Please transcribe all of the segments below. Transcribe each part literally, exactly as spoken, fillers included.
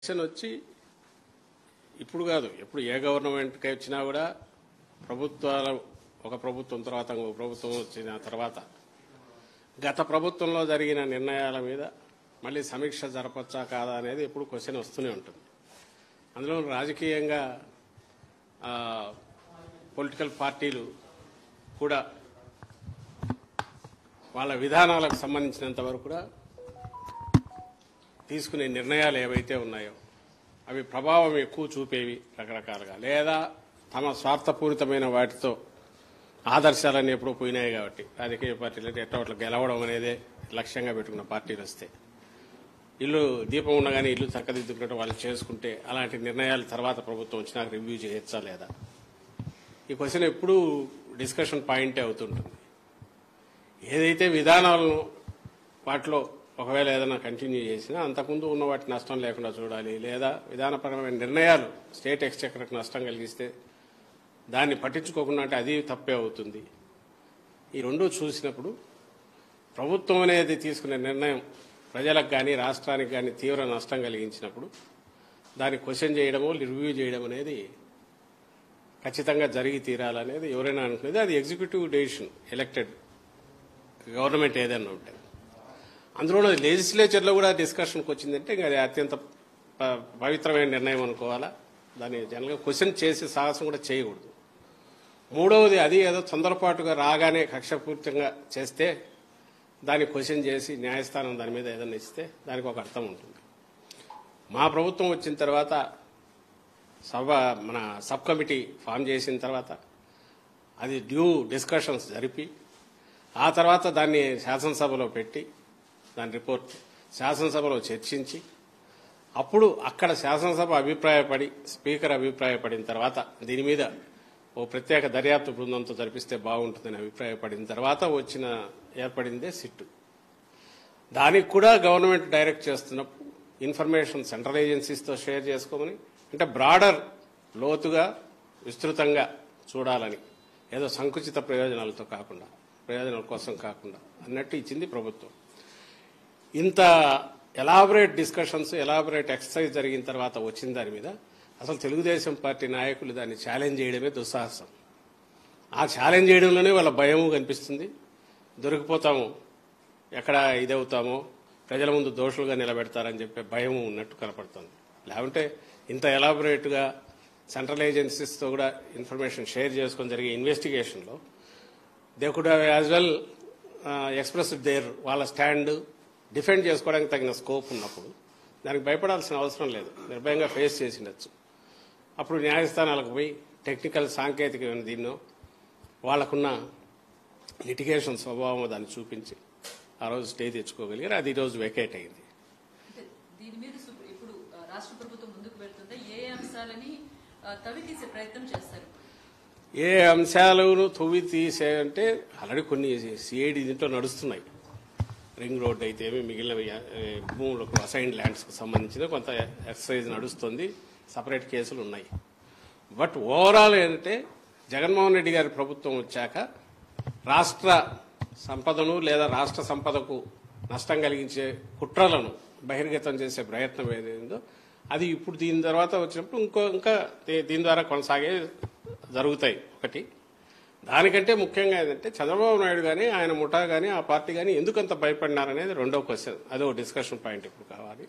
Question వచ్చి ఇప్పుడు కాదు, ఎప్పుడు ఏ గవర్నమెంట్కి వచ్చినా కూడా ప్రభుత్వాలు ఒక ప్రభుత్వం తర్వాత ఒక ప్రభుత్వం వచ్చిన తర్వాత గత ప్రభుత్వంలో జరిగిన నిర్ణయాల మీద మళ్ళీ సమీక్ష జరపచ్చా కాదా అనేది ఎప్పుడు క్వశ్చన్ వస్తూనే ఉంటుంది. అందులో రాజకీయంగా పొలిటికల్ పార్టీలు కూడా వాళ్ళ విధానాలకు సంబంధించినంత వరకు కూడా తీసుకునే నిర్ణయాలు ఏవైతే ఉన్నాయో అవి ప్రభావం ఎక్కువ చూపేవి రకరకాలుగా, లేదా తమ స్వార్థపూరితమైన వాటితో ఆదర్శాలన్నీ ఎప్పుడూ పోయినాయి కాబట్టి రాజకీయ పార్టీలు అంటే ఎట్లా అట్లా గెలవడం అనేది లక్ష్యంగా పెట్టుకున్న పార్టీలు వస్తే ఇల్లు దీపం ఉండగానే ఇల్లు చక్కదిద్దుకున్నట్టు వాళ్ళు చేసుకుంటే అలాంటి నిర్ణయాలు తర్వాత ప్రభుత్వం వచ్చినాక రివ్యూ చేయొచ్చా లేదా, ఈ క్వశ్చన్ ఎప్పుడూ డిస్కషన్ పాయింటే అవుతుంటుంది. ఏదైతే విధానాలను వాటిలో ఒకవేళ ఏదైనా కంటిన్యూ చేసినా అంతకుముందు ఉన్న వాటి నష్టం లేకుండా చూడాలి, లేదా విధానపరమైన నిర్ణయాలు స్టేట్ ఎక్స్చెక్కర్కి నష్టం కలిగిస్తే దాన్ని పట్టించుకోకుండా అంటే అది తప్పే అవుతుంది. ఈ రెండూ చూసినప్పుడు ప్రభుత్వం అనేది తీసుకునే నిర్ణయం ప్రజలకు కానీ రాష్ట్రానికి కానీ తీవ్ర నష్టం కలిగించినప్పుడు దాన్ని క్వశ్చన్ చేయడమో రివ్యూ చేయడం అనేది ఖచ్చితంగా జరిగి తీరాలనేది ఎవరైనా అనుకునేది. అది ఎగ్జిక్యూటివ్ డెసిషన్, ఎలక్టెడ్ గవర్నమెంట్ ఏదైనా ఉంటే. అందులో లెజిస్లేచర్లో కూడా డిస్కషన్కి వచ్చిందంటే ఇంకా అది అత్యంత పవిత్రమైన నిర్ణయం అనుకోవాలా, దాన్ని జనరల్గా క్వశ్చన్ చేసే సాహసం కూడా చేయకూడదు. మూడవది, అది ఏదో తొందరపాటుగా రాగానే కక్షపూరితంగా చేస్తే దాన్ని క్వశ్చన్ చేసి న్యాయస్థానం దాని మీద ఏదైనా ఇస్తే దానికి ఒక అర్థం ఉంటుంది. మా ప్రభుత్వం వచ్చిన తర్వాత సభ మన సబ్ కమిటీ ఫామ్ చేసిన తర్వాత అది డ్యూ డిస్కషన్స్ జరిపి ఆ తర్వాత దాన్ని శాసనసభలో పెట్టి దాని రిపోర్ట్ శాసనసభలో చర్చించి అప్పుడు అక్కడ శాసనసభ అభిప్రాయపడి స్పీకర్ అభిప్రాయపడిన తర్వాత దీని మీద ఓ ప్రత్యేక దర్యాప్తు బృందంతో జరిపిస్తే బాగుంటుందని అభిప్రాయపడిన తర్వాత వచ్చిన ఏర్పడిందే సిట్టు. దానికి కూడా గవర్నమెంట్ డైరెక్ట్ చేస్తున్నప్పుడు ఇన్ఫర్మేషన్ సెంట్రల్ ఏజెన్సీస్తో షేర్ చేసుకోమని, అంటే బ్రాడర్ లోతుగా విస్తృతంగా చూడాలని, ఏదో సంకుచిత ప్రయోజనాలతో కాకుండా ప్రయోజనాల కోసం కాకుండా అన్నట్టు ఇచ్చింది ప్రభుత్వం. ఇంత ఎలాబరేట్ డిస్కషన్స్ ఎలాబరేట్ ఎక్సర్సైజ్ జరిగిన తర్వాత వచ్చిన దాని మీద అసలు తెలుగుదేశం పార్టీ నాయకులు దాన్ని ఛాలెంజ్ చేయడమే దుస్సాహసం. ఆ ఛాలెంజ్ చేయడంలోనే వాళ్ళ భయము కనిపిస్తుంది. దొరికిపోతాము, ఎక్కడ ఇదవుతామో, ప్రజల ముందు దోషులుగా నిలబెడతారని చెప్పే భయం ఉన్నట్టు కనపడుతుంది. లేకుంటే ఇంత ఎలాబరేట్గా సెంట్రల్ ఏజెన్సీస్తో కూడా ఇన్ఫర్మేషన్ షేర్ చేసుకొని జరిగే ఇన్వెస్టిగేషన్లో they could have as well express their వాళ్ళ స్టాండ్ డిఫెండ్ చేసుకోవడానికి తగిన స్కోప్ ఉన్నప్పుడు దానికి భయపడాల్సిన అవసరం లేదు, నిర్భయంగా ఫేస్ చేసి ఉండొచ్చు. అప్పుడు న్యాయస్థానాలకు పోయి టెక్నికల్ సాంకేతికమైన దీన్నో వాళ్లకున్న లిటిగేషన్ స్వభావం దాన్ని చూపించి ఆ రోజు స్టే తెచ్చుకోగలిగారు. అది ఈ రోజు వెకేట్ అయింది. దీని మీద ఇప్పుడు రాష్ట్ర ప్రభుత్వం ముందుకు వెళ్తుందా, ఏ అంశాలని తవ్వి తీసే ప్రయత్నం చేస్తారు? ఏ అంశాలను తవ్వి తీసే అంటే ఆల్రెడీ కొన్ని సిఐడి దీంట్లో నడుస్తున్నాయి. రింగ్ రోడ్ అయితే ఏమి మిగిలిన భూములకు అసైన్ ల్యాండ్స్కు సంబంధించిన కొంత ఎక్సర్సైజ్ నడుస్తుంది, సపరేట్ కేసులు ఉన్నాయి. బట్ ఓవరాల్ ఏంటంటే జగన్మోహన్ రెడ్డి గారి ప్రభుత్వం వచ్చాక రాష్ట్ర సంపదను లేదా రాష్ట్ర సంపదకు నష్టం కలిగించే కుట్రలను బహిర్గతం చేసే ప్రయత్నం ఏదైందో అది ఇప్పుడు దీని తర్వాత వచ్చినప్పుడు ఇంకో ఇంకా దీని ద్వారా కొనసాగే జరుగుతాయి. ఒకటి, దానికంటే ముఖ్యంగా ఏంటంటే చంద్రబాబు నాయుడు కానీ ఆయన ముఠా కానీ ఆ పార్టీ కానీ ఎందుకంత భయపడినారనేది రెండో క్వశ్చన్, అదో డిస్కషన్ పాయింట్ ఇప్పుడు కావాలి.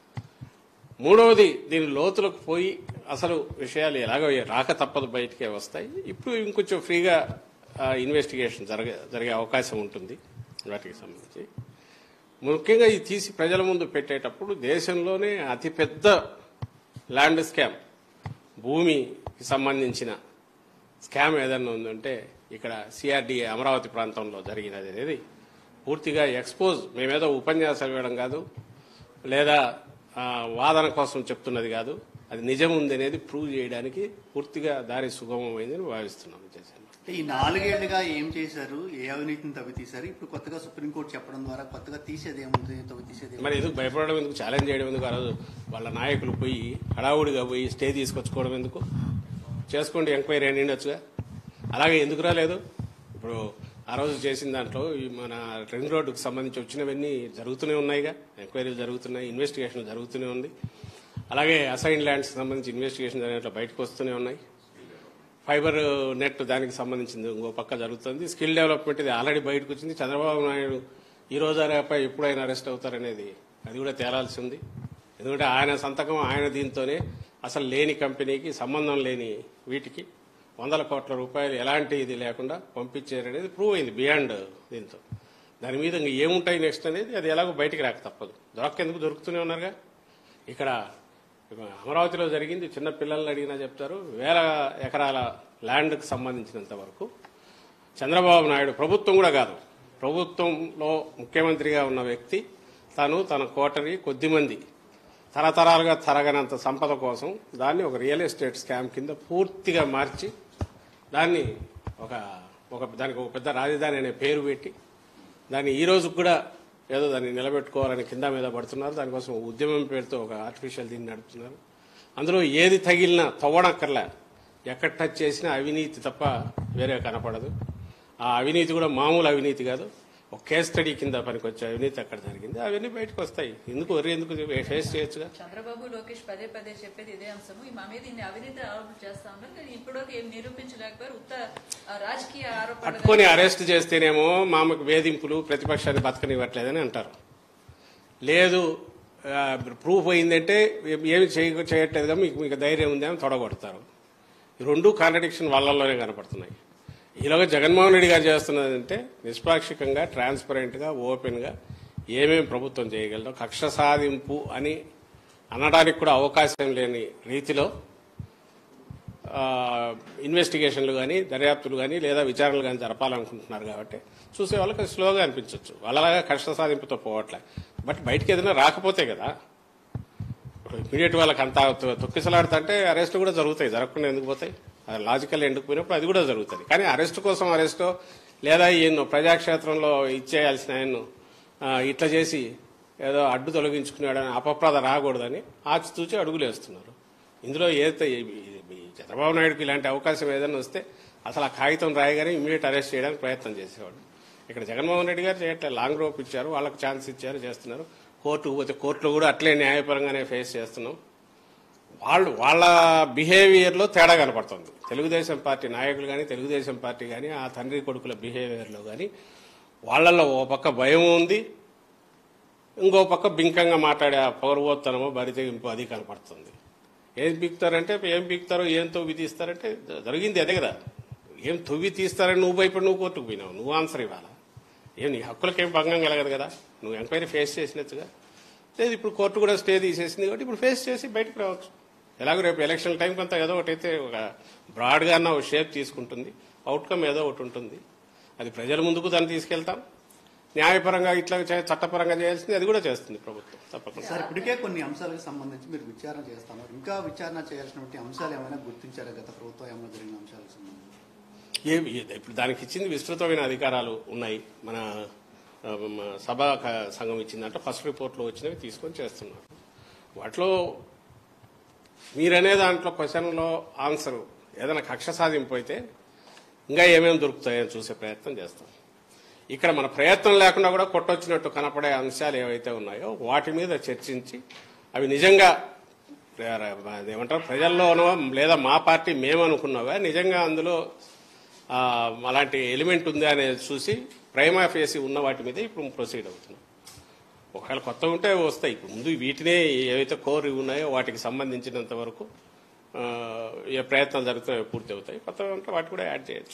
మూడవది, దీని లోతులకు పోయి అసలు విషయాలు ఎలాగో రాక తప్పదు, బయటికే వస్తాయి. ఇప్పుడు ఇంకొంచెం ఫ్రీగా ఇన్వెస్టిగేషన్ జరగ జరిగే అవకాశం ఉంటుంది వాటికి సంబంధించి. ముఖ్యంగా ఇది తీసి ప్రజల ముందు పెట్టేటప్పుడు దేశంలోనే అతిపెద్ద ల్యాండ్ స్కామ్, భూమికి సంబంధించిన స్కామ్ ఏదన్నా ఉందంటే ఇక్కడ సిఆర్డీఏ అమరావతి ప్రాంతంలో జరిగినది అనేది పూర్తిగా ఎక్స్పోజ్. మేమేదో ఉపన్యాసాలు ఇవ్వడం కాదు, లేదా వాదన కోసం చెప్తున్నది కాదు, అది నిజం ఉంది అనేది ప్రూవ్ చేయడానికి పూర్తిగా దారి సుగమమైందని భావిస్తున్నాం. ఈ నాలుగేళ్లుగా ఏం చేశారు, ఏ అవినీతిని తవ్వి తీశారు, ఇప్పుడు కొత్తగా సుప్రీంకోర్టు చెప్పడం ద్వారా కొత్తగా తీసేది ఏముంది, తవ్వి తీసేది మరి ఎందుకు భయపడడం ఎందుకు, ఛాలెంజ్ చేయడం ఎందుకు? ఆ రోజు వాళ్ళ నాయకులు పోయి హడావుడిగా పోయి స్టే తీసుకొచ్చుకోవడం ఎందుకు? చేసుకోండి, ఎంక్వైరీ అని ఉండొచ్చుగా. అలాగే ఎందుకు రాలేదు? ఇప్పుడు ఆ రోజు చేసిన దాంట్లో మన రింగ్ రోడ్డుకు సంబంధించి వచ్చినవన్నీ జరుగుతూనే ఉన్నాయిగా, ఎంక్వైరీలు జరుగుతున్నాయి, ఇన్వెస్టిగేషన్ జరుగుతూనే ఉంది. అలాగే అసైన్ ల్యాండ్స్ సంబంధించి ఇన్వెస్టిగేషన్ జరిగినట్లు బయటకు వస్తూనే ఉన్నాయి. ఫైబర్ నెట్ దానికి సంబంధించింది ఇంకో పక్క జరుగుతుంది. స్కిల్ డెవలప్మెంట్ ఇది ఆల్రెడీ బయటకు వచ్చింది. చంద్రబాబు నాయుడు ఈ రోజు రేపై ఎప్పుడైనా అరెస్ట్ అవుతారనేది అది కూడా తేలాల్సి ఉంది. ఎందుకంటే ఆయన సంతకం ఆయన దీంతోనే అసలు లేని కంపెనీకి సంబంధం లేని వీటికి వందల కోట్ల రూపాయలు ఎలాంటి ఇది లేకుండా పంపించారనేది ప్రూవ్ అయింది బియాండ్ దీంతో. దాని మీద ఇంక ఏముంటాయి నెక్స్ట్ అనేది అది ఎలాగో బయటికి రాక తప్పదు. దొరకెందుకు దొరుకుతూనే ఉన్నారుగా. ఇక్కడ అమరావతిలో జరిగింది. చిన్న పిల్లల్ని అడిగినా చెప్తారు. వేల ఎకరాల ల్యాండ్కి సంబంధించినంత వరకు చంద్రబాబు నాయుడు ప్రభుత్వం కూడా కాదు, ప్రభుత్వంలో ముఖ్యమంత్రిగా ఉన్న వ్యక్తి తను తన కోటరి కొద్దిమంది తరతరాలుగా తరగనంత సంపద కోసం దాన్ని ఒక రియల్ ఎస్టేట్ స్కామ్ కింద పూర్తిగా మార్చి దాన్ని ఒక ఒక దానికి ఒక పెద్ద రాజధాని అనే పేరు పెట్టి దాన్ని ఈ రోజు కూడా ఏదో దాన్ని నిలబెట్టుకోవాలని కింద మీద పడుతున్నారు. దానికోసం ఉద్యమం పేరుతో ఒక ఆర్టిఫిషియల్ దీన్ని నడుపుతున్నారు. అందులో ఏది తగిలినా తవ్వనక్కర్లే, ఎక్కడ టచ్ చేసినా అవినీతి తప్ప వేరే కనపడదు. ఆ అవినీతి కూడా మామూలు అవినీతి కాదు, ఒక కేస్ స్టడీ కింద పనికొచ్చే అవినీతి అక్కడ జరిగింది. అవన్నీ బయటకు వస్తాయి. ఎందుకు వరి ఎందుకు ఫేస్ చేయొచ్చుగా. చంద్రబాబు లోకేష్ పదే పదే చెప్పేది ఇదే అంశము. మా మీద ఇన్ని అవినీతి ఆరోపణలు చేస్తా ఉన్నారు, కానీ ఇప్పటివరకు ఏం నిరూపించలేకపోయారు. ఉత్త రాజకీయ ఆరోపణలు పట్టుకొని అరెస్ట్ చేస్తేనేమో మామకు వేధింపులు, ప్రతిపక్షాన్ని బతకనివ్వట్లేదని అంటారు. లేదు ప్రూఫ్ అయిందంటే ఏమి చేయ చేయట్లేదుగా మీకు మీకు ధైర్యం ఉందేమో తొడగొడతారు. ఈ రెండు కాంట్రడిక్షన్ వాళ్ళల్లోనే కనపడుతున్నాయి. ఈలోగా జగన్మోహన్ రెడ్డి గారు చేస్తున్నదంటే నిష్పాక్షికంగా, ట్రాన్స్పరెంట్గా, ఓపెన్గా ఏమేమి ప్రభుత్వం చేయగలదో కక్ష సాధింపు అని అనడానికి కూడా అవకాశం లేని రీతిలో ఇన్వెస్టిగేషన్లు కానీ, దర్యాప్తులు కానీ లేదా విచారణలు కానీ జరపాలనుకుంటున్నారు. కాబట్టి చూసే వాళ్ళకి స్లోగా అనిపించవచ్చు. వాళ్ళలాగా కక్ష సాధింపుతో పోవట్లే. బట్ బయటకు ఏదైనా రాకపోతే కదా ఇమీడియట్ వాళ్ళకి అంతా తొక్కిసలాడుతుంటే అరెస్ట్ కూడా జరుగుతాయి. జరగకుండా ఎందుకు పోతాయి? అది లాజికల్ ఎందుకు పోయినప్పుడు అది కూడా జరుగుతుంది. కానీ అరెస్ట్ కోసం అరెస్టో లేదా ఈయన్ను ప్రజాక్షేత్రంలో ఇచ్చేయాల్సిన ఆయన్ను ఇట్లా చేసి ఏదో అడ్డు తొలగించుకున్నాడని అపప్రద రాకూడదని ఆచితూచి అడుగులు వేస్తున్నారు. ఇందులో ఏ చంద్రబాబు నాయుడుకి ఇలాంటి అవకాశం ఏదైనా వస్తే అసలు ఆ కాగితం రాయగానే ఇమీడియట్ అరెస్ట్ చేయడానికి ప్రయత్నం చేసేవాడు. ఇక్కడ జగన్మోహన్ రెడ్డి గారు చేయట్లేదు. లాంగ్ రోప్ ఇచ్చారు, వాళ్ళకు ఛాన్స్ ఇచ్చారు, చేస్తున్నారు. కోర్టుకు పోతే కోర్టులో కూడా అట్లే న్యాయపరంగానే ఫేస్ చేస్తున్నాం. వాళ్ళు వాళ్ళ బిహేవియర్లో తేడా కనపడుతుంది. తెలుగుదేశం పార్టీ నాయకులు కానీ, తెలుగుదేశం పార్టీ కానీ, ఆ తండ్రి కొడుకుల బిహేవియర్లో కానీ వాళ్ళల్లో ఓ పక్క భయం ఉంది, ఇంకో పక్క బింకంగా మాట్లాడే ఆ పౌరవోత్తనమో బరితెగింపు అది కనపడుతుంది. ఏం పీకుతారంటే ఏం పీకుతారో ఏం తవ్వి తీస్తారంటే జరిగింది అదే కదా. ఏం తవ్వి తీస్తారని నువ్వు భయపడి నువ్వు కోర్టుకు పోయినావు, నువ్వు ఆన్సర్ ఇవ్వాలా? ఏం నీ హక్కులకేం భంగం కలగదు కదా, నువ్వు ఎంక్వైరీ ఫేస్ చేసినట్టుగా. లేదు ఇప్పుడు కోర్టు కూడా స్టే తీసేసింది కాబట్టి ఇప్పుడు ఫేస్ చేసి బయటకు రావచ్చు. ఎలాగో రేపు ఎలక్షన్ టైం కొంత ఏదో ఒకటి అయితే ఒక బ్రాడ్గా అన్న ఒక షేప్ తీసుకుంటుంది, అవుట్కమ్ ఏదో ఒకటి ఉంటుంది. అది ప్రజల ముందుకు దాన్ని తీసుకెళ్తాం. న్యాయపరంగా ఇట్లా చట్టపరంగా చేయాల్సింది అది కూడా చేస్తుంది ప్రభుత్వం తప్పకుండా. సార్ ఇప్పటికే కొన్ని అంశాలకు సంబంధించి మీరు విచారణ చేస్తున్నారు. ఇంకా విచారణ చేయాల్సినటువంటి అంశాలు ఏమైనా గుర్తించారా గత ప్రభుత్వం ఏమైనా జరిగిన అంశాలకు సంబంధించి? ఏమి ఇప్పుడు దానికి ఇచ్చింది విస్తృతమైన అధికారాలు ఉన్నాయి. మన సభా సంఘం ఇచ్చిందంటే ఫస్ట్ రిపోర్ట్లో వచ్చినవి తీసుకొని చేస్తున్నారు. వాటిలో మీరనే దాంట్లో క్వశ్చన్లో ఆన్సర్ ఏదైనా కక్ష సాధింపు అయితే ఇంకా ఏమేమి దొరుకుతాయని చూసే ప్రయత్నం చేస్తాం. ఇక్కడ మన ప్రయత్నం లేకుండా కూడా కొట్టొచ్చినట్టు కనపడే అంశాలు ఏవైతే ఉన్నాయో వాటి మీద చర్చించి అవి నిజంగా ఏమంటారు ప్రజల్లోనో లేదా మా పార్టీ మేమనుకున్నావా నిజంగా అందులో అలాంటి ఎలిమెంట్ ఉందా అనేది చూసి ప్రైమా ఫేసి ఉన్న వాటి మీద ఇప్పుడు ప్రొసీడ్ అవుతున్నాం. ఒకవేళ కొత్త ఉంటే వస్తాయి. ఇప్పుడు ముందు వీటినే ఏవైతే కోర్ ఉన్నాయో వాటికి సంబంధించినంత వరకు ఏ ప్రయత్నాలు జరుగుతున్నాయో పూర్తి అవుతాయి. కొత్త ఉంటే వాటి కూడా యాడ్ చేయొచ్చు.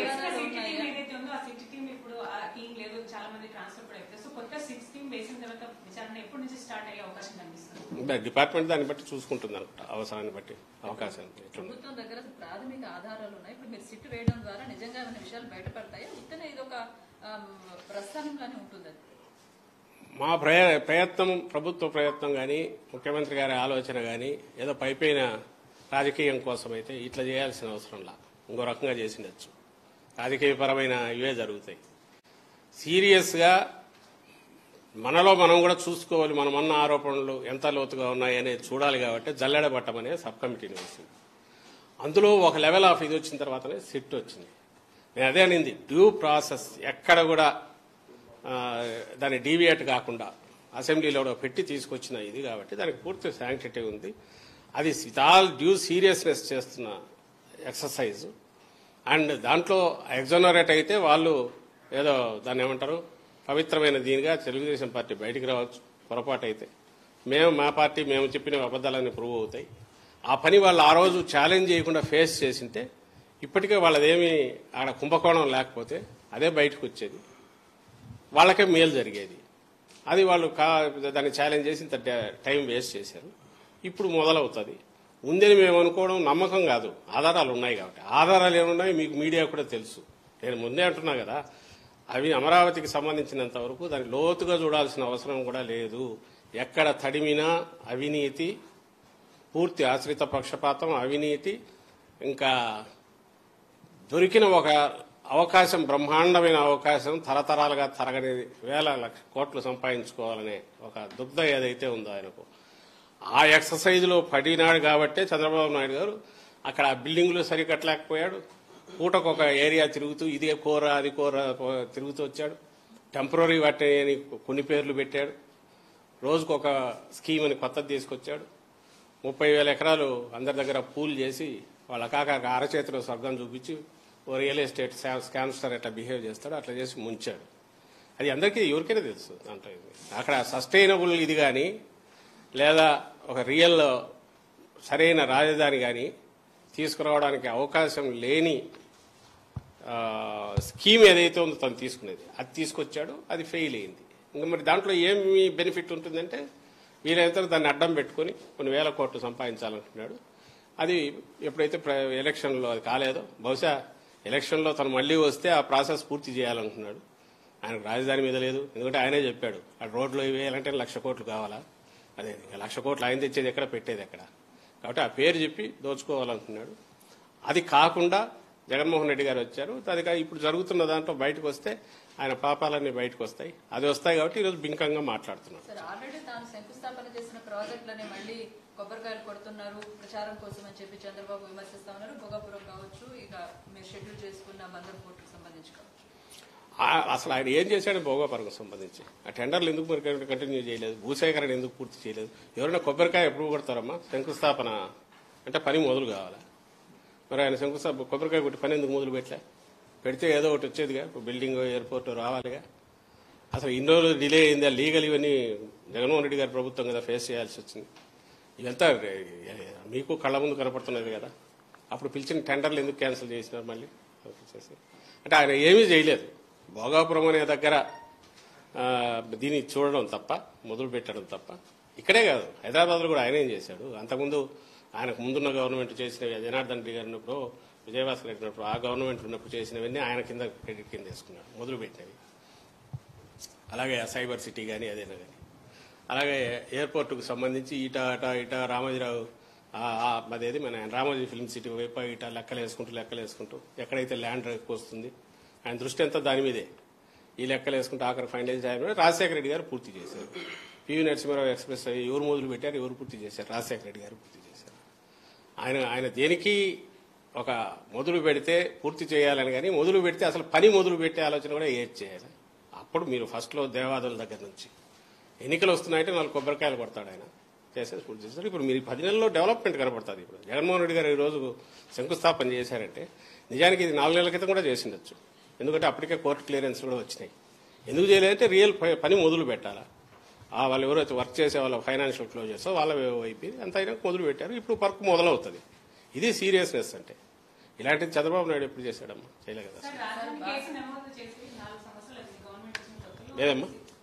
డిపార్ట్మెంట్ దాన్ని బట్టి చూసుకుంటుంది అనుకుంటా, అవసరాన్ని బట్టి అవకాశాన్ని. ప్రభుత్వం దగ్గర ప్రాథమిక ఆధారాలు ఉన్నాయి. ఇప్పుడు మీరు సిట్ వేయడం ద్వారా నిజంగా ఉన్న విషయాలు బయటపడతాయా? ఉత్తనే ఇది ఒక ప్రస్థానంలోనే ఉంటుంది. మా ప్రయత్నం ప్రభుత్వ ప్రయత్నం కానీ ముఖ్యమంత్రి గారి ఆలోచన కానీ ఏదో పైపైన రాజకీయం కోసం అయితే ఇట్లా చేయాల్సిన అవసరంలా ఇంకో రకంగా చేసిండొచ్చు. రాజకీయపరమైన ఇవే జరుగుతాయి. సీరియస్గా మనలో మనం కూడా చూసుకోవాలి. మనమన్న ఆరోపణలు ఎంత లోతుగా ఉన్నాయి అనేది చూడాలి. కాబట్టి జల్లెడ పట్టమనే సబ్ కమిటీని వేసింది. అందులో ఒక లెవెల్ ఆఫ్ ఇది వచ్చిన తర్వాతనే సిట్ వచ్చింది. నేను అదే అనింది, డ్యూ ప్రాసెస్ ఎక్కడ కూడా దాన్ని డీవియేట్ కాకుండా అసెంబ్లీలో పెట్టి తీసుకొచ్చిన ఇది కాబట్టి దానికి పూర్తి శాంక్టిటీ ఉంది. అది విత్ ఆల్ డ్యూ సీరియస్నెస్ చేస్తున్న ఎక్సర్సైజ్. అండ్ దాంట్లో ఎగ్జోనరేట్ అయితే వాళ్ళు ఏదో దాన్ని ఏమంటారు పవిత్రమైన దీనిగా తెలుగుదేశం పార్టీ బయటికి రావచ్చు పొరపాటు అయితే. మేము మా పార్టీ మేము చెప్పిన అబద్దాలన్నీ ప్రూవ్ అవుతాయి. ఆ పని వాళ్ళు ఆ రోజు ఛాలెంజ్ చేయకుండా ఫేస్ చేసింటే ఇప్పటికే వాళ్ళదేమీ ఆడ కుంభకోణం లేకపోతే అదే బయటకు వచ్చేది, వాళ్ళకే మేలు జరిగేది. అది వాళ్ళు కా దాన్ని ఛాలెంజ్ చేసి ఇంత టైం వేస్ట్ చేశారు. ఇప్పుడు మొదలవుతుంది. ఉందని మేము అనుకోవడం నమ్మకం కాదు, ఆధారాలు ఉన్నాయి కాబట్టి. ఆధారాలు ఏమున్నాయి మీకు మీడియా కూడా తెలుసు. నేను ముందే అంటున్నా కదా, అవి అమరావతికి సంబంధించినంత వరకు దాన్ని లోతుగా చూడాల్సిన అవసరం కూడా లేదు. ఎక్కడ తడిమినా అవినీతి, పూర్తి ఆశ్రిత పక్షపాతం, అవినీతి, ఇంకా దొరికిన ఒక అవకాశం, బ్రహ్మాండమైన అవకాశం, తరతరాలుగా తరగని వేల లక్ష కోట్లు సంపాదించుకోవాలనే ఒక దుగ్ధ ఏదైతే ఉందో ఆయనకు, ఆ ఎక్సర్సైజ్లో పడినాడు కాబట్టే చంద్రబాబు నాయుడు గారు అక్కడ బిల్డింగులు సరికట్టలేకపోయాడు. పూటకు ఒక ఏరియా తిరుగుతూ ఇదే కోర అది కోర తిరుగుతూ వచ్చాడు. టెంపరీ వాటిని కొన్ని పేర్లు పెట్టాడు. రోజుకు ఒక స్కీమ్ అని కొత్తది తీసుకొచ్చాడు. ముప్పై వేల ఎకరాలు అందరి దగ్గర పూల్ చేసి వాళ్ళ కాక అరచేతిలో స్వర్గం చూపించి ఓ రియల్ ఎస్టేట్ స్కామ్స్టర్ ఎట్లా బిహేవ్ చేస్తాడో అట్లా చేసి ముంచాడు. అది అందరికీ ఎవరికైనా తెలుసు. దాంట్లో అక్కడ సస్టైనబుల్ ఇది కానీ లేదా ఒక రియల్ సరైన రాజధాని కానీ తీసుకురావడానికి అవకాశం లేని స్కీమ్ ఏదైతే ఉందో తను తీసుకునేది అది తీసుకొచ్చాడు. అది ఫెయిల్ అయింది. ఇంకా మరి దాంట్లో ఏమి బెనిఫిట్ ఉంటుందంటే వీలైతే దాన్ని అడ్డం పెట్టుకుని కొన్ని వేల కోట్లు సంపాదించాలనుకున్నాడు. అది ఎప్పుడైతే ఎలక్షన్లో అది కాలేదో, బహుశా ఎలక్షన్లో తను మళ్లీ వస్తే ఆ ప్రాసెస్ పూర్తి చేయాలనుకున్నాడు. ఆయనకు రాజధాని మీద లేదు. ఎందుకంటే ఆయనే చెప్పాడు ఆ రోడ్లో వేయాలంటే లక్ష కోట్లు కావాలా, అదే లక్ష కోట్లు ఆయన తెచ్చేది ఎక్కడ, పెట్టేది ఎక్కడ. కాబట్టి ఆ పేరు చెప్పి దోచుకోవాలనుకున్నాడు. అది కాకుండా జగన్మోహన్ రెడ్డి గారు వచ్చారు. అది ఇప్పుడు జరుగుతున్న దాంట్లో బయటకు వస్తే ఆయన పాపాలన్నీ బయటకు వస్తాయి. అది వస్తాయి కాబట్టి ఈరోజు బింకంగా మాట్లాడుతున్నాడు. సార్ ఆల్రెడీ తాను శంకుస్థాపన చేసిన ప్రాజెక్టులని మళ్ళీ కొబ్బరికాయలు కొడుతున్నారు ప్రచారం కోసం అని చెప్పి చంద్రబాబు విమర్శిస్తా ఉన్నారు. భోగాపురం కావచ్చు, ఇక మీరు షెడ్యూల్ చేసుకున్న బందర్ పోర్టుకు సంబంధించి కావచ్చు. అసలు ఆయన ఏం చేశాడు భోగాపురంకు సంబంధించి? ఆ టెండర్లు ఎందుకు మరి కంటిన్యూ చేయలేదు? భూసేకరణ ఎందుకు పూర్తి చేయలేదు? ఎవరైనా కొబ్బరికాయ ఎప్పుడు కొడతారమ్మా? శంకుస్థాపన అంటే పని మొదలు కావాలా? మరి ఆయన శంకుస్థాపన కొబ్బరికాయ కొట్టి పని ఎందుకు మొదలు పెట్టలే? పెడితే ఏదో ఒకటి వచ్చేదిగా, బిల్డింగ్ ఎయిర్పోర్ట్ రావాలిగా. అసలు ఇన్ని రోజులు డిలే అయిందా? లీగల్ ఇవన్నీ జగన్మోహన్ రెడ్డి గారి ప్రభుత్వం కదా ఫేస్ చేయాల్సి వచ్చింది. ఇదంతా మీకు కళ్ళ ముందు కనపడుతున్నది కదా. అప్పుడు పిలిచిన టెండర్లు ఎందుకు క్యాన్సిల్ చేసినారు మళ్ళీ? అంటే ఆయన ఏమీ చేయలేదు. భోగాపురం అనే దగ్గర దీన్ని చూడడం తప్ప, మొదలు పెట్టడం తప్ప. ఇక్కడే కాదు, హైదరాబాద్లో కూడా ఆయన ఏం చేశాడు? అంతకుముందు ఆయనకు ముందున్న గవర్నమెంట్ చేసినవి, జనార్దన్ రెడ్డి గారు ఉన్నప్పుడు, విజయభాస్కర్ రెడ్డి ఉన్నప్పుడు, ఆ గవర్నమెంట్ ఉన్నప్పుడు చేసినవన్నీ ఆయన కింద క్రెడిట్ కింద తీసుకున్నాడు, మొదలు పెట్టినవి. అలాగే సైబర్ సిటీ కానీ అదేనా కానీ, అలాగే ఎయిర్పోర్టుకు సంబంధించి ఇట అట ఇట రామోజీరావు అదేది మన రామోజీ ఫిల్మ్ సిటీ వైపు ఇట లెక్కలు వేసుకుంటూ లెక్కలు వేసుకుంటూ ఎక్కడైతే ల్యాండ్ ఎక్కువ వస్తుంది ఆయన దృష్టి అంతా దాని మీదే. ఈ లెక్కలు వేసుకుంటూ ఆఖరి ఫైనలైజ్ అయ్యారు. రాజశేఖర రెడ్డి గారు పూర్తి చేశారు. పివి నరసింహారావు ఎక్స్ప్రెస్ ఎవరు మొదలు పెట్టారు, ఎవరు పూర్తి చేశారు? రాజశేఖర రెడ్డి గారు పూర్తి చేశారు. ఆయన ఆయన దేనికి ఒక మొదలు పెడితే పూర్తి చేయాలని కానీ, మొదలు పెడితే అసలు పని మొదలు పెట్టే ఆలోచన కూడా ఏది చేయాలి. అప్పుడు మీరు ఫస్ట్లో దేవాదుల దగ్గర నుంచి ఎన్నికలు వస్తున్నాయంటే నాలుగు కొబ్బరికాయలు కొడతాడు ఆయన, చేసేసి పూర్తి చేస్తారు. ఇప్పుడు మీరు పది నెలల్లో డెవలప్మెంట్ కనపడుతుంది. ఇప్పుడు జగన్మోహన్ రెడ్డి గారు ఈ రోజు శంకుస్థాపన చేశారంటే నిజానికి ఇది నాలుగు నెలల క్రితం కూడా చేసిండొచ్చు. ఎందుకంటే అప్పటికే కోర్టు క్లియరెన్స్ కూడా వచ్చినాయి. ఎందుకు చేయలేదంటే రియల్ పని మొదలు పెట్టాలా. వాళ్ళు ఎవరైతే వర్క్ చేసే వాళ్ళ ఫైనాన్షియల్ క్లోజర్స్ వాళ్ళ వైపు అంత అయినా మొదలు పెట్టారు. ఇప్పుడు వర్క్ మొదలవుతుంది. ఇది సీరియస్నెస్ అంటే. ఇలాంటిది చంద్రబాబు నాయుడు ఎప్పుడు చేశాడమ్మా? చేయలే కదా. లేదమ్మా.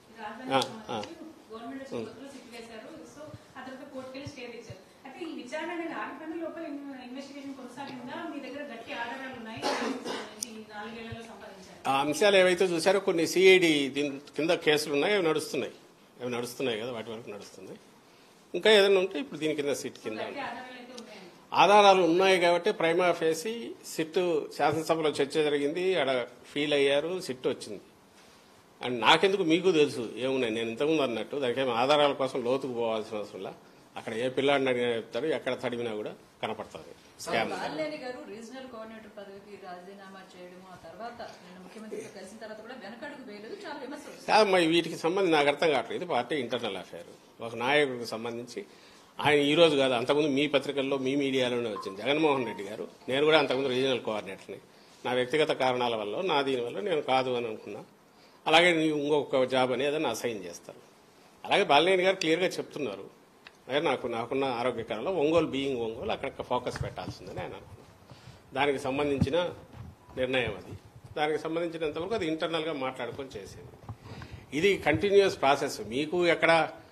ఆ అంశాలు ఏవైతే చూసారో కొన్ని సిఐడి దీని కింద కేసులు ఉన్నాయి, అవి నడుస్తున్నాయి. అవి నడుస్తున్నాయి కదా, వాటి వరకు నడుస్తున్నాయి. ఇంకా ఏదైనా ఉంటే ఇప్పుడు దీని కింద సిట్ కింద ఆధారాలు ఉన్నాయి కాబట్టి ప్రైమా ఫేసి సిట్ శాసనసభలో చర్చ జరిగింది, ఆడ ఫీల్ అయ్యారు, సిట్ వచ్చింది. అండ్ నాకెందుకు మీకు తెలుసు ఏమున్నాయి, నేను ఇంతకుముందు అన్నట్టు దానికేమో ఆధారాల కోసం లోతుకు పోవాల్సిన అవసరం. అక్కడ ఏ పిల్లాడిని అడిగినా చెప్తారు, ఎక్కడ తడిమినా కూడా కనపడుతుంది. స్కామ్. బాలినేని గారు రీజనల్ కోఆర్డినేటర్ పదవికి రాజీనామా చేయడం ఆ తర్వాత నిన్న ముఖ్యమంత్రితో కలిసిన తర్వాత కూడా వెనకడుగు వేయలేదు, చాలా విమర్శలు. కాదు మరి వీటికి సంబంధించి నాకు అర్థం కావట్లేదు. ఇది పార్టీ ఇంటర్నల్ అఫైర్. ఒక నాయకుడికి సంబంధించి ఆయన ఈ రోజు కాదు, అంతకుముందు మీ పత్రికల్లో మీ మీడియాలోనే వచ్చింది. జగన్మోహన్ రెడ్డి గారు, నేను కూడా అంతకుముందు రీజనల్ కోఆర్డినేటర్ని, నా వ్యక్తిగత కారణాల వల్ల నా దీనివల్ల నేను కాదు అని అనుకున్నా. అలాగే నీకు ఇంకొక జాబ్ అనేది నా అసైన్ చేస్తారు. అలాగే బాలినేని గారు క్లియర్గా చెప్తున్నారు, అదే నాకు నాకున్న ఆరోగ్యకరంలో ఒంగోలు బీయింగ్ ఒంగోలు అక్కడ ఫోకస్ పెట్టాల్సిందని ఆయన అనుకున్నాను. దానికి సంబంధించిన నిర్ణయం అది. దానికి సంబంధించినంతవరకు అది ఇంటర్నల్గా మాట్లాడుకొని చేసేది. ఇది కంటిన్యూస్ ప్రాసెస్. మీకు ఎక్కడ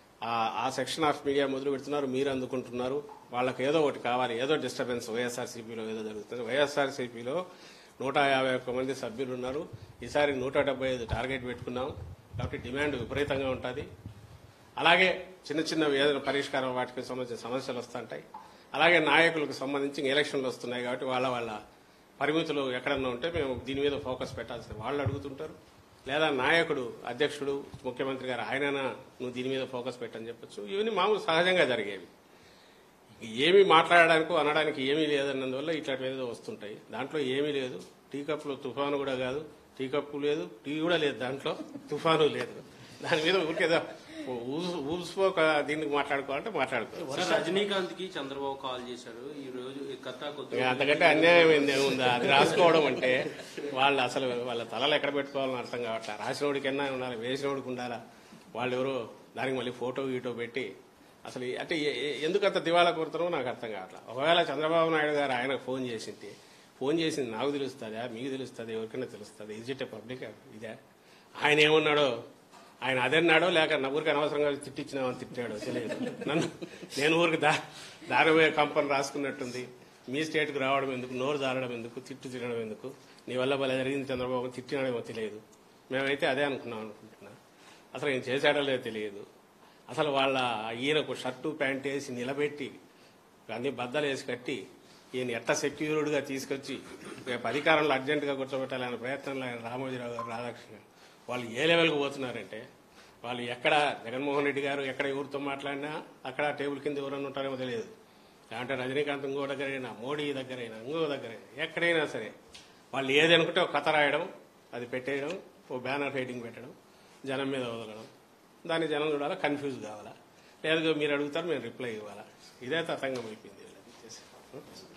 ఆ సెక్షన్ ఆఫ్ మీడియా మొదలు పెడుతున్నారు, మీరు అందుకుంటున్నారు, వాళ్ళకి ఏదో ఒకటి కావాలి, ఏదో డిస్టర్బెన్స్ వైఎస్ఆర్సీపీలో ఏదో జరుగుతుంది. వైఎస్ఆర్సీపీలో నూట యాభై ఒక్క మంది సభ్యులు ఉన్నారు. ఈసారి నూట డెబ్బై ఐదు టార్గెట్ పెట్టుకున్నాం కాబట్టి డిమాండ్ విపరీతంగా ఉంటుంది. అలాగే చిన్న చిన్న ఏదైనా పరిష్కారం వాటికి సంబంధించిన సమస్యలు వస్తుంటాయి. అలాగే నాయకులకు సంబంధించి ఎలక్షన్లు వస్తున్నాయి కాబట్టి వాళ్ళ వాళ్ళ పరిమితులు ఎక్కడన్నా ఉంటే మేము దీని మీద ఫోకస్ పెట్టాల్సింది వాళ్ళు అడుగుతుంటారు. లేదా నాయకుడు అధ్యక్షుడు ముఖ్యమంత్రి గారు ఆయననా నువ్వు దీని మీద ఫోకస్ పెట్టని చెప్పొచ్చు. ఇవన్నీ మామూలు సహజంగా జరిగేవి. ఏమీ మాట్లాడడానికి అనడానికి ఏమీ లేదన్నందువల్ల ఇట్లాంటివి ఏదో వస్తుంటాయి. దాంట్లో ఏమీ లేదు. టీ కప్పులో తుఫాను కూడా కాదు, టీ కప్పు లేదు, టీ కూడా లేదు, దాంట్లో తుఫాను లేదు. దాని మీద ఊరికేదో ఊసుకోక దీనికి మాట్లాడుకోవాలంటే మాట్లాడుకోవాలి. రజనీకాంత్ కి చంద్రబాబు కాల్ చేశారు ఈ రోజు. అంతకంటే అన్యాయం ఏముందా? అది రాసుకోవడం అంటే వాళ్ళు అసలు వాళ్ళ తలలు ఎక్కడ పెట్టుకోవాలని అర్థం కావట్లేదు. రాసినోడికన్నా ఉండాలి, వేసినోడికి ఉండాలా. వాళ్ళు ఎవరో దానికి మళ్ళీ ఫోటో గీటో పెట్టి అసలు అంటే ఎందుకంత దివాళా కోరుతారో నాకు అర్థం కావట్లేదు. ఒకవేళ చంద్రబాబు నాయుడు గారు ఆయనకు ఫోన్ చేసింది ఫోన్ చేసింది నాకు తెలుస్తుందా, మీకు తెలుస్తుంది, ఎవరికైనా తెలుస్తుంది. ఇది ఇట్ పబ్లిక్ ఇదే. ఆయన ఏమన్నాడో, ఆయన అదన్నాడో లేక నా ఊరికి అనవసరంగా తిట్టించినామని తిట్టాడో తెలియదు. నన్ను నేను ఊరికి దా దారిపోయే కంపెనీ రాసుకున్నట్టుంది. మీ స్టేట్కు రావడం ఎందుకు, నోరు జారడం ఎందుకు, తిట్టు తినడం ఎందుకు, నీ వల్ల భలే జరిగింది చంద్రబాబు తిట్టినాడేమో తెలియదు. మేమైతే అదే అనుకున్నాం అనుకుంటున్నా. అసలు ఏం చేశాడో లేదో తెలియదు. అసలు వాళ్ళ ఈయనకు షర్టు ప్యాంట్ వేసి నిలబెట్టి అన్ని బద్దలు వేసి కట్టి ఈయన ఎట్ట సెక్యూర్డ్గా తీసుకొచ్చి రేపు అధికారంలో అర్జెంటుగా కూర్చోబెట్టాలనే ప్రయత్నంలో ఆయన రామోజీరావు గారు, రాధాకృష్ణ వాళ్ళు ఏ లెవెల్కి పోతున్నారంటే వాళ్ళు ఎక్కడ జగన్మోహన్ రెడ్డి గారు ఎక్కడ ఎవరితో మాట్లాడినా అక్కడ టేబుల్ కింద ఎవరన్నా ఉంటారేమో తెలియదు. అంటే రజనీకాంత్ ఇంకో దగ్గరైనా, మోడీ దగ్గరైనా, ఇంకో దగ్గరైనా, ఎక్కడైనా సరే వాళ్ళు ఏది అనుకుంటే ఒక కథ రాయడం, అది పెట్టేయడం, ఓ బ్యానర్ హెడ్డింగ్ పెట్టడం, జనం మీద వదలడం. దాన్ని జనం చూడాలా, కన్ఫ్యూజ్ కావాలా, లేదు మీరు అడుగుతారు మేము రిప్లై ఇవ్వాలా. ఇదే తతంగం అయిపోయింది.